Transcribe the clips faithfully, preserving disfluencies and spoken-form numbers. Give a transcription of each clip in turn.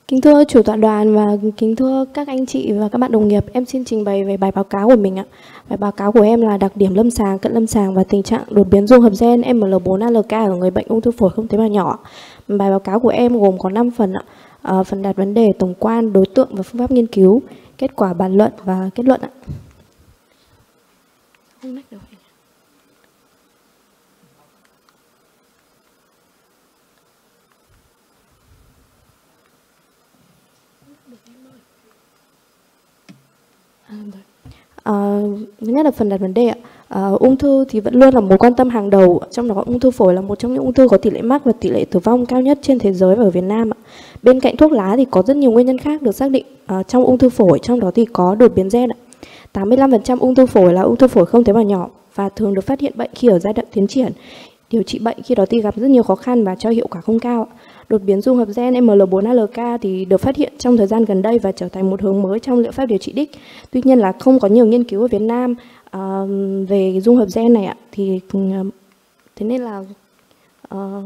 Kính thưa chủ tọa đoàn và kính thưa các anh chị và các bạn đồng nghiệp, em xin trình bày về bài báo cáo của mình ạ. Bài báo cáo của em là đặc điểm lâm sàng, cận lâm sàng và tình trạng đột biến dung hợp gen M L bốn A L K ở người bệnh ung thư phổi không tế bào nhỏ. Bài báo cáo của em gồm có năm phần ạ. À, phần đặt vấn đề, tổng quan, đối tượng và phương pháp nghiên cứu, kết quả bàn luận và kết luận ạ. À, thứ nhất là phần đặt vấn đề ạ. À, ung thư thì vẫn luôn là mối quan tâm hàng đầu, trong đó ung thư phổi là một trong những ung thư có tỷ lệ mắc và tỷ lệ tử vong cao nhất trên thế giới và ở Việt Nam ạ. Bên cạnh thuốc lá thì có rất nhiều nguyên nhân khác được xác định à, trong ung thư phổi, trong đó thì có đột biến gen ạ. tám mươi lăm phần trăm ung thư phổi là ung thư phổi không tế bào nhỏ và thường được phát hiện bệnh khi ở giai đoạn tiến triển. Điều trị bệnh khi đó thì gặp rất nhiều khó khăn và cho hiệu quả không cao. Đột biến dung hợp gen M L bốn A L K thì được phát hiện trong thời gian gần đây và trở thành một hướng mới trong liệu pháp điều trị đích. Tuy nhiên là không có nhiều nghiên cứu ở Việt Nam uh, về dung hợp gen này ạ. Thì uh, thế nên là uh,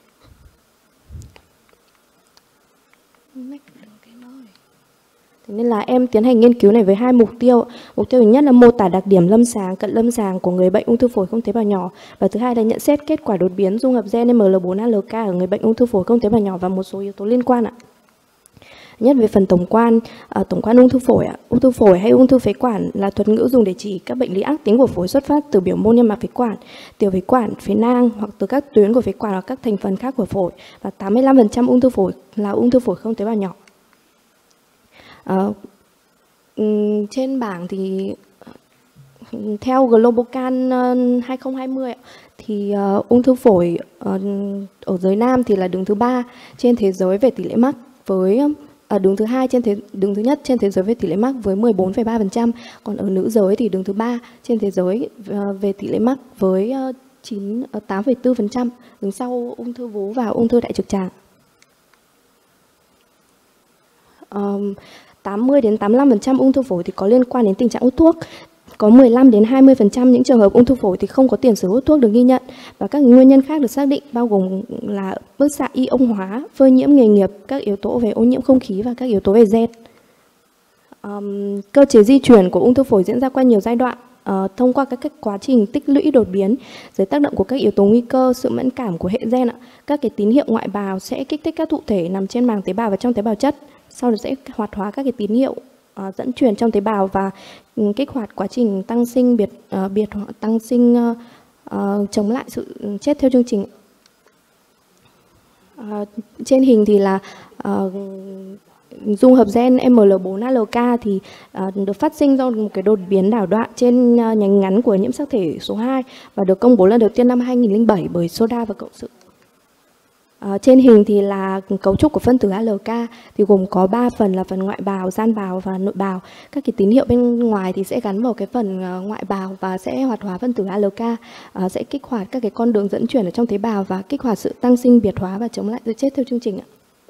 Thế nên là em tiến hành nghiên cứu này với hai mục tiêu. Mục tiêu thứ nhất là mô tả đặc điểm lâm sàng, cận lâm sàng của người bệnh ung thư phổi không tế bào nhỏ. Và thứ hai là nhận xét kết quả đột biến dung hợp gen M L bốn A L K ở người bệnh ung thư phổi không tế bào nhỏ và một số yếu tố liên quan ạ. Nhất về phần tổng quan, à, tổng quan ung thư phổi ạ. Ung thư phổi hay ung thư phế quản là thuật ngữ dùng để chỉ các bệnh lý ác tính của phổi xuất phát từ biểu mô niêm mạc phế quản, tiểu phế quản, phế nang hoặc từ các tuyến của phế quản hoặc các thành phần khác của phổi. Và tám mươi lăm phần trăm ung thư phổi là ung thư phổi không tế bào nhỏ. Uh, um, trên bảng thì theo Globocan uh, hai không hai không thì uh, ung thư phổi uh, ở giới nam thì là đứng thứ ba trên thế giới về tỷ lệ mắc với uh, đứng thứ hai trên thế đứng thứ nhất trên thế giới về tỷ lệ mắc với mười bốn phẩy ba phần trăm, còn ở nữ giới thì đứng thứ ba trên thế giới uh, về tỷ lệ mắc với uh, chín uh, tám phẩy bốn phần trăm, đứng sau ung thư vú và ung thư đại trực tràng. Um, tám mươi đến tám mươi lăm phần trăm ung thư phổi thì có liên quan đến tình trạng hút thuốc. Có mười lăm đến hai mươi phần trăm những trường hợp ung thư phổi thì không có tiền sử hút thuốc được ghi nhận. Và các nguyên nhân khác được xác định bao gồm là bức xạ ion hóa, phơi nhiễm nghề nghiệp, các yếu tố về ô nhiễm không khí và các yếu tố về gen. Um, cơ chế di chuyển của ung thư phổi diễn ra qua nhiều giai đoạn. Uh, thông qua các, các quá trình tích lũy đột biến dưới tác động của các yếu tố nguy cơ, sự mẫn cảm của hệ gen ạ. Các cái tín hiệu ngoại bào sẽ kích thích các thụ thể nằm trên màng tế bào và trong tế bào chất, sau đó sẽ hoạt hóa các cái tín hiệu uh, dẫn truyền trong tế bào và um, kích hoạt quá trình tăng sinh biệt uh, biệt tăng sinh uh, uh, chống lại sự chết theo chương trình. Uh, trên hình thì là uh, dung hợp gen M L bốn A L K thì uh, được phát sinh do một cái đột biến đảo đoạn trên uh, nhánh ngắn của nhiễm sắc thể số hai và được công bố lần đầu tiên năm hai nghìn lẻ bảy bởi Soda và cộng sự. Uh, trên hình thì là cấu trúc của phân tử A L K thì gồm có ba phần là phần ngoại bào, gian bào và nội bào. Các cái tín hiệu bên ngoài thì sẽ gắn vào cái phần uh, ngoại bào và sẽ hoạt hóa phân tử A L K, uh, sẽ kích hoạt các cái con đường dẫn truyền ở trong tế bào và kích hoạt sự tăng sinh biệt hóa và chống lại sự chết theo chương trình ạ.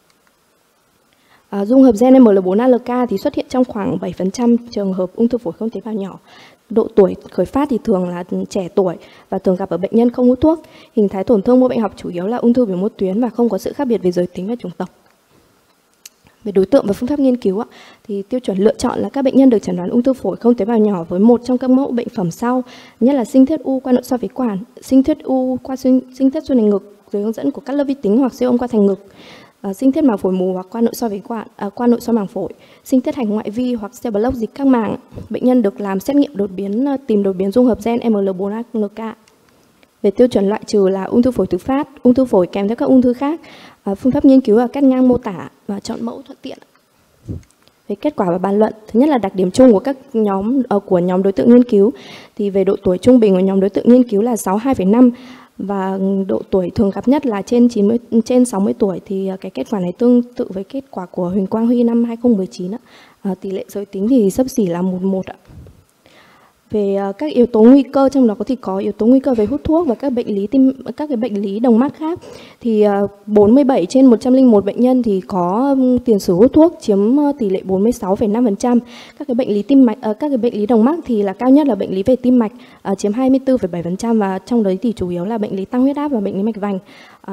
Uh, dung hợp gen M L bốn A L K thì xuất hiện trong khoảng bảy phần trăm trường hợp ung thư phổi không tế bào nhỏ. Độ tuổi khởi phát thì thường là trẻ tuổi và thường gặp ở bệnh nhân không hút thuốc. Hình thái tổn thương mô bệnh học chủ yếu là ung thư biểu mô tuyến và không có sự khác biệt về giới tính và chủng tộc. Về đối tượng và phương pháp nghiên cứu thì tiêu chuẩn lựa chọn là các bệnh nhân được chẩn đoán ung thư phổi không tế bào nhỏ với một trong các mẫu bệnh phẩm sau, nhất là sinh thiết u qua nội soi phế quản, sinh thiết u qua sinh, sinh thiết xuyên thành ngực dưới hướng dẫn của cắt lớp vi tính hoặc siêu âm qua thành ngực, Uh, sinh thiết màng phổi mù hoặc qua nội soi phế quản, uh, qua nội soi màng phổi, sinh thiết hành ngoại vi hoặc cell block dịch các màng. Bệnh nhân được làm xét nghiệm đột biến uh, tìm đột biến dung hợp gen M L bốn A L K. Về tiêu chuẩn loại trừ là ung thư phổi thứ phát, ung thư phổi kèm theo các ung thư khác. Uh, phương pháp nghiên cứu là cắt ngang mô tả và chọn mẫu thuận tiện. Về kết quả và bàn luận, thứ nhất là đặc điểm chung của các nhóm uh, của nhóm đối tượng nghiên cứu thì về độ tuổi trung bình của nhóm đối tượng nghiên cứu là sáu mươi hai phẩy năm. Và độ tuổi thường gặp nhất là trên chín mươi, trên sáu mươi tuổi thì cái kết quả này tương tự với kết quả của Huỳnh Quang Huy năm hai không một chín ạ. À, tỷ lệ giới tính thì xấp xỉ là một một ạ. Về uh, các yếu tố nguy cơ, trong đó thì có yếu tố nguy cơ về hút thuốc và các bệnh lý tim, các cái bệnh lý đồng mắc khác thì uh, bốn mươi bảy trên một trăm lẻ một bệnh nhân thì có um, tiền sử hút thuốc, chiếm uh, tỷ lệ bốn mươi sáu phẩy năm phần trăm. Các cái bệnh lý tim mạch, uh, các cái bệnh lý đồng mắc thì là cao nhất là bệnh lý về tim mạch, uh, chiếm hai mươi tư phẩy bảy phần trăm và trong đấy thì chủ yếu là bệnh lý tăng huyết áp và bệnh lý mạch vành. Uh,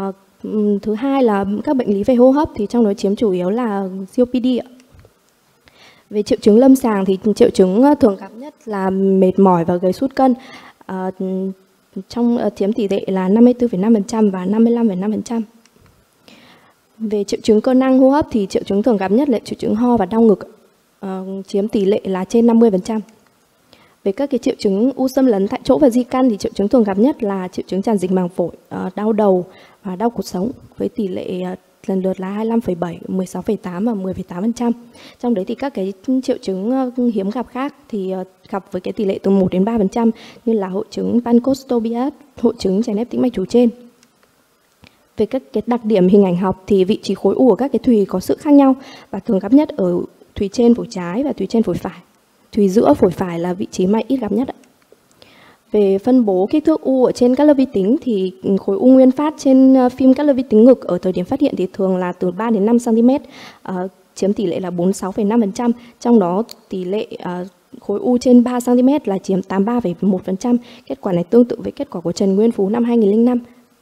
Thứ hai là các bệnh lý về hô hấp thì trong đó chiếm chủ yếu là xê ô pê đê ạ. Về triệu chứng lâm sàng thì triệu chứng thường gặp nhất là mệt mỏi và gầy sút cân. À, trong chiếm tỷ lệ là năm mươi tư phẩy năm phần trăm và năm mươi lăm phẩy năm phần trăm. Về triệu chứng cơ năng hô hấp thì triệu chứng thường gặp nhất là triệu chứng ho và đau ngực, à, chiếm tỷ lệ là trên năm mươi phần trăm. Về các cái triệu chứng u xâm lấn tại chỗ và di căn thì triệu chứng thường gặp nhất là triệu chứng tràn dịch màng phổi, uh, đau đầu và đau cột sống với tỷ lệ uh, lần lượt là hai mươi lăm phẩy bảy, mười sáu phẩy tám và mười phẩy tám phần trăm. Trong đấy thì các cái triệu chứng uh, hiếm gặp khác thì uh, gặp với cái tỷ lệ từ một đến ba phần trăm như là hội chứng Pancoast-Tobias, hội chứng chèn ép tĩnh mạch chủ trên. Về các cái đặc điểm hình ảnh học thì vị trí khối u của các cái thùy có sự khác nhau và thường gặp nhất ở thùy trên phổi trái và thùy trên phổi phải. Thùy giữa phổi phải là vị trí mà ít gặp nhất ạ. Về phân bố kích thước u ở trên các lớp vi tính thì khối u nguyên phát trên phim các lớp vi tính ngực ở thời điểm phát hiện thì thường là từ ba đến năm xăng ti mét, uh, chiếm tỷ lệ là bốn mươi sáu phẩy năm phần trăm. Trong đó tỷ lệ uh, khối u trên ba xăng ti mét là chiếm tám mươi ba phẩy một phần trăm. Kết quả này tương tự với kết quả của Trần Nguyên Phú năm hai nghìn không trăm lẻ năm.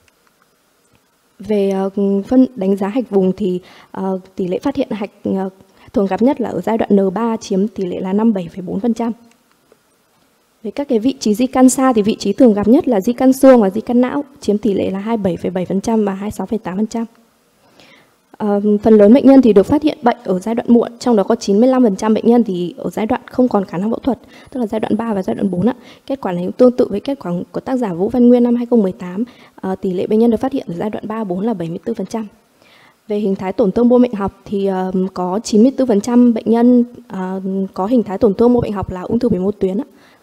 Về uh, phân đánh giá hạch vùng thì uh, tỷ lệ phát hiện hạch uh, thường gặp nhất là ở giai đoạn N ba, chiếm tỷ lệ là năm mươi bảy phẩy bốn phần trăm. Về các cái vị trí di căn xa thì vị trí thường gặp nhất là di căn xương và di căn não, chiếm tỷ lệ là hai mươi bảy phẩy bảy phần trăm và hai mươi sáu phẩy tám phần trăm. À, phần lớn bệnh nhân thì được phát hiện bệnh ở giai đoạn muộn, trong đó có chín mươi lăm phần trăm bệnh nhân thì ở giai đoạn không còn khả năng phẫu thuật, tức là giai đoạn ba và giai đoạn bốn ạ. Kết quả này cũng tương tự với kết quả của tác giả Vũ Văn Nguyên năm hai nghìn không trăm mười tám. À, tỷ lệ bệnh nhân được phát hiện ở giai đoạn ba bốn là bảy mươi tư phần trăm. Về hình thái tổn thương mô bệnh học thì uh, có chín mươi tư phần trăm bệnh nhân uh, có hình thái tổn thương mô bệnh học là ung thư biểu mô tuyến.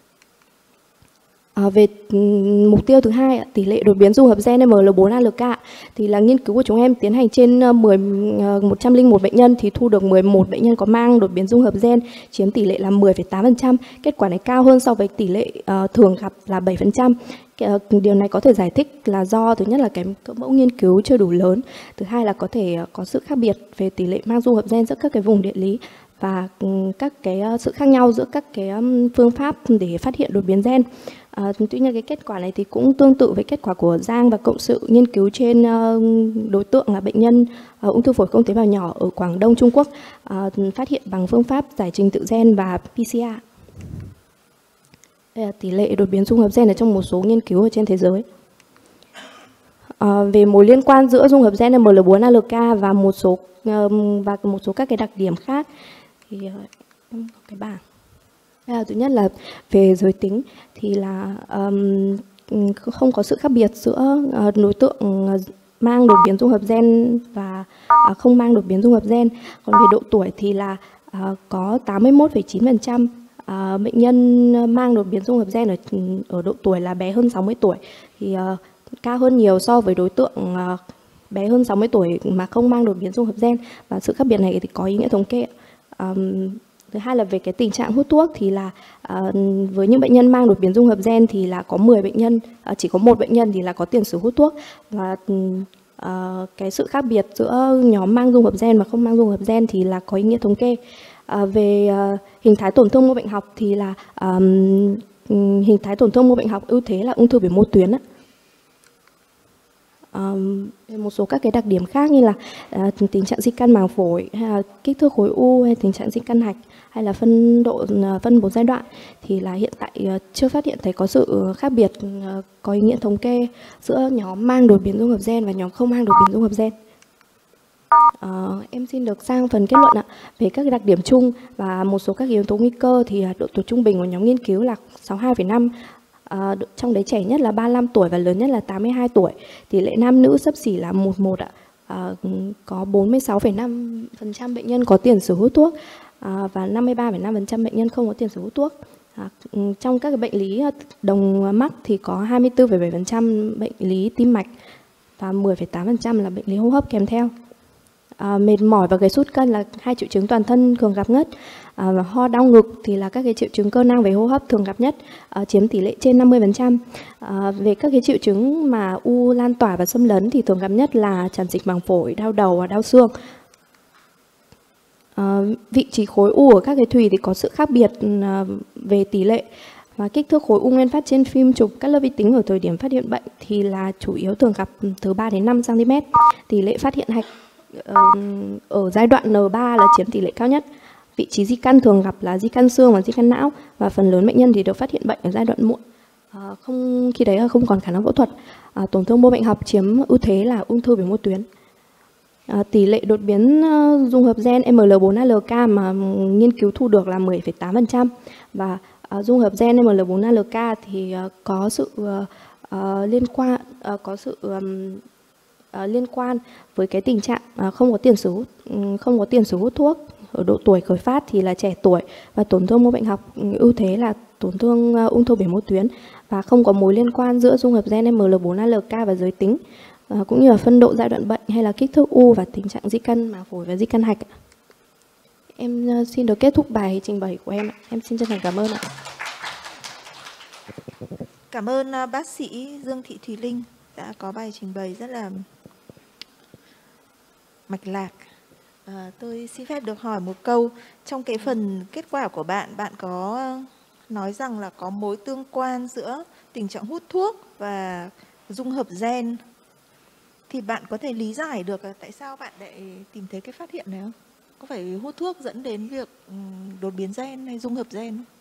Uh, về um, mục tiêu thứ hai, tỷ lệ đột biến dung hợp gen M L bốn A L K thì là nghiên cứu của chúng em tiến hành trên uh, mười, uh, một trăm lẻ một bệnh nhân thì thu được mười một bệnh nhân có mang đột biến dung hợp gen, chiếm tỷ lệ là mười phẩy tám phần trăm. Kết quả này cao hơn so với tỷ lệ uh, thường gặp là bảy phần trăm. Điều này có thể giải thích là do thứ nhất là cái mẫu nghiên cứu chưa đủ lớn, thứ hai là có thể có sự khác biệt về tỷ lệ mang dung hợp gen giữa các cái vùng địa lý và các cái sự khác nhau giữa các cái phương pháp để phát hiện đột biến gen. À, tuy nhiên cái kết quả này thì cũng tương tự với kết quả của Giang và cộng sự nghiên cứu trên đối tượng là bệnh nhân ung thư phổi không tế bào nhỏ ở Quảng Đông, Trung Quốc, à, phát hiện bằng phương pháp giải trình tự gen và pê xê rờ. Đây là tỷ lệ đột biến dung hợp gen ở trong một số nghiên cứu ở trên thế giới. À, về mối liên quan giữa dung hợp gen M L bốn A L K và một số uh, và một số các cái đặc điểm khác thì uh, cái bảng. Đây là thứ nhất là về giới tính thì là um, không có sự khác biệt giữa uh, đối tượng uh, mang đột biến dung hợp gen và uh, không mang đột biến dung hợp gen. Còn về độ tuổi thì là uh, có tám mươi mốt phẩy chín phần trăm À, bệnh nhân mang đột biến dung hợp gen ở, ở độ tuổi là bé hơn sáu mươi tuổi thì uh, cao hơn nhiều so với đối tượng uh, bé hơn sáu mươi tuổi mà không mang đột biến dung hợp gen, và sự khác biệt này thì có ý nghĩa thống kê. Um, thứ hai là về cái tình trạng hút thuốc thì là uh, với những bệnh nhân mang đột biến dung hợp gen thì là có mười bệnh nhân, uh, chỉ có một bệnh nhân thì là có tiền sử hút thuốc, và uh, cái sự khác biệt giữa nhóm mang dung hợp gen và không mang dung hợp gen thì là có ý nghĩa thống kê. À, về uh, hình thái tổn thương mô bệnh học thì là um, hình thái tổn thương mô bệnh học ưu thế là ung thư biểu mô tuyến. Um, một số các cái đặc điểm khác như là uh, tình trạng di căn màng phổi, hay là kích thước khối u, hay tình trạng di căn hạch, hay là phân độ uh, phân bố giai đoạn thì là hiện tại uh, chưa phát hiện thấy có sự khác biệt uh, có ý nghĩa thống kê giữa nhóm mang đột biến dung hợp gen và nhóm không mang đột biến dung hợp gen. Uh, em xin được sang phần kết luận ạ. Về các đặc điểm chung và một số các yếu tố nguy cơ thì độ tuổi trung bình của nhóm nghiên cứu là sáu mươi hai phẩy năm, uh, trong đấy trẻ nhất là ba mươi lăm tuổi và lớn nhất là tám mươi hai tuổi. Tỷ lệ nam nữ xấp xỉ là một một ạ. Uh, có bốn mươi sáu phẩy năm phần trăm bệnh nhân có tiền sử hút thuốc uh, và năm mươi ba phẩy năm phần trăm bệnh nhân không có tiền sử hút thuốc. Uh, trong các cái bệnh lý đồng mắc thì có hai mươi tư phẩy bảy phần trăm bệnh lý tim mạch và mười phẩy tám phần trăm là bệnh lý hô hấp kèm theo. À, mệt mỏi và gầy sút cân là hai triệu chứng toàn thân thường gặp nhất. À, và ho đau ngực thì là các cái triệu chứng cơ năng về hô hấp thường gặp nhất, à, chiếm tỷ lệ trên năm mươi phần trăm. À, về các cái triệu chứng mà u lan tỏa và xâm lấn thì thường gặp nhất là tràn dịch màng phổi, đau đầu và đau xương. À, vị trí khối u ở các cái thùy thì có sự khác biệt à, về tỷ lệ. Và kích thước khối u nguyên phát trên phim chụp cắt lớp vi tính ở thời điểm phát hiện bệnh thì là chủ yếu thường gặp từ ba đến năm xăng-ti-mét. Tỷ lệ phát hiện hạch ở giai đoạn N ba là chiếm tỷ lệ cao nhất. Vị trí di căn thường gặp là di căn xương và di căn não, và phần lớn bệnh nhân thì được phát hiện bệnh ở giai đoạn muộn. À, không khi đấy là không còn khả năng phẫu thuật. À, tổn thương mô bệnh học chiếm ưu thế là ung thư biểu mô tuyến. À, tỷ lệ đột biến uh, dung hợp gen M L bốn A L K mà nghiên cứu thu được là mười phẩy tám phần trăm, và uh, dung hợp gen M L bốn A L K thì uh, có sự uh, uh, liên quan uh, có sự um, uh, liên quan với cái tình trạng uh, không có tiền sử um, không có tiền sử hút thuốc. Ở độ tuổi khởi phát thì là trẻ tuổi, và tổn thương mô bệnh học ưu thế là tổn thương uh, ung thư biểu mô tuyến, và không có mối liên quan giữa dung hợp gen M L bốn A L K và giới tính, uh, cũng như là phân độ giai đoạn bệnh hay là kích thước u và tình trạng di căn màng phổi và di căn hạch. Em uh, xin được kết thúc bài trình bày của em. Em xin chân thành cảm ơn ạ. Cảm ơn uh, bác sĩ Dương Thị Thùy Linh đã có bài trình bày rất là mạch lạc. À, tôi xin phép được hỏi một câu. Trong cái phần kết quả của bạn, bạn có nói rằng là có mối tương quan giữa tình trạng hút thuốc và dung hợp gen. Thì bạn có thể lý giải được là tại sao bạn lại tìm thấy cái phát hiện này không? Có phải hút thuốc dẫn đến việc đột biến gen hay dung hợp gen không?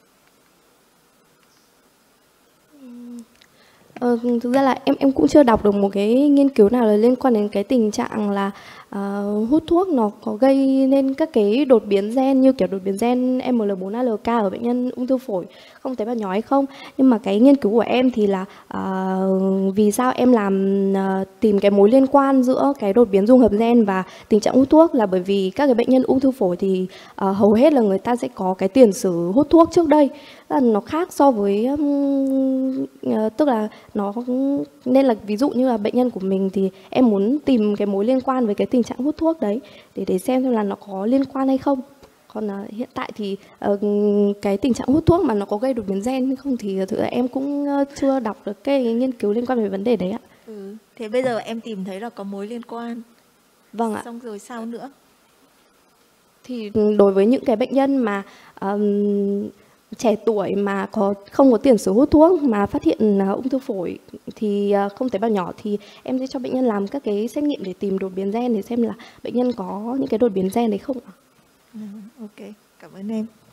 Ờ, thực ra là em em cũng chưa đọc được một cái nghiên cứu nào là liên quan đến cái tình trạng là uh, hút thuốc nó có gây nên các cái đột biến gen như kiểu đột biến gen M L bốn A L K ở bệnh nhân ung thư phổi không tế bào nhỏ hay không. Nhưng mà cái nghiên cứu của em thì là uh, vì sao em làm uh, tìm cái mối liên quan giữa cái đột biến dung hợp gen và tình trạng hút thuốc là bởi vì các cái bệnh nhân ung thư phổi thì uh, hầu hết là người ta sẽ có cái tiền sử hút thuốc trước đây. Nó khác so với um, uh, tức là nó, nên là ví dụ như là bệnh nhân của mình thì em muốn tìm cái mối liên quan với cái tình trạng hút thuốc đấy để để xem xem là nó có liên quan hay không. Còn uh, hiện tại thì uh, cái tình trạng hút thuốc mà nó có gây đột biến gen hay không thì thực ra em cũng uh, chưa đọc được cái nghiên cứu liên quan về vấn đề đấy ạ. Ừ. Thế bây giờ em tìm thấy là có mối liên quan. Vâng ạ. Xong rồi sao nữa? Thì đối với những cái bệnh nhân mà um, trẻ tuổi mà có không có tiền sử hút thuốc mà phát hiện uh, ung thư phổi thì uh, không tế bào nhỏ thì em sẽ cho bệnh nhân làm các cái xét nghiệm để tìm đột biến gen để xem là bệnh nhân có những cái đột biến gen đấy không ạ. Ừ, ok, cảm ơn em.